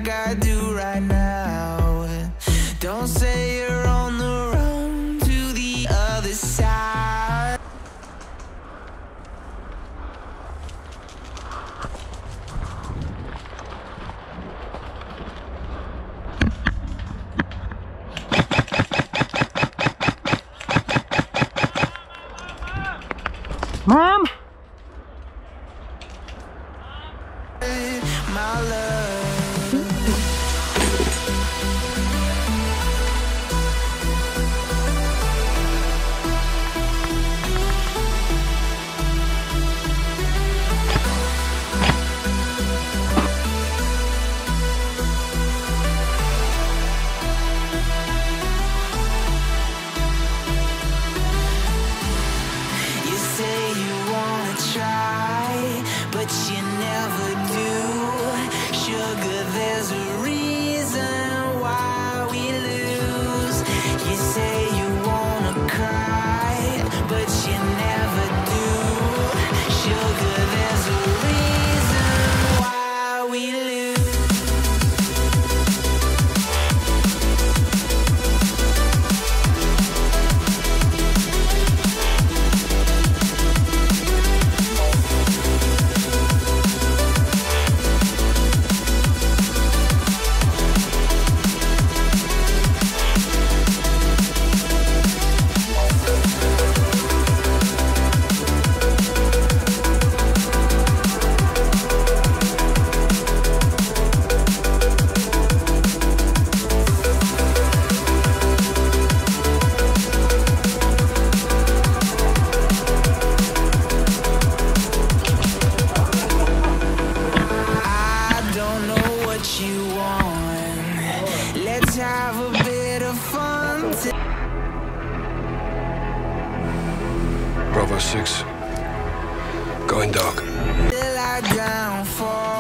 like I do right now. Don't say you're on the run to the other side. Mom! My love. You say you wanna try, but you never do. Sugar, there's a reason why we lose. You say you wanna cry, but you never do. Sugar, there's a reason why we lose. You want. Let's have a bit of fun. Bravo 6. Going dark. Till I downfall.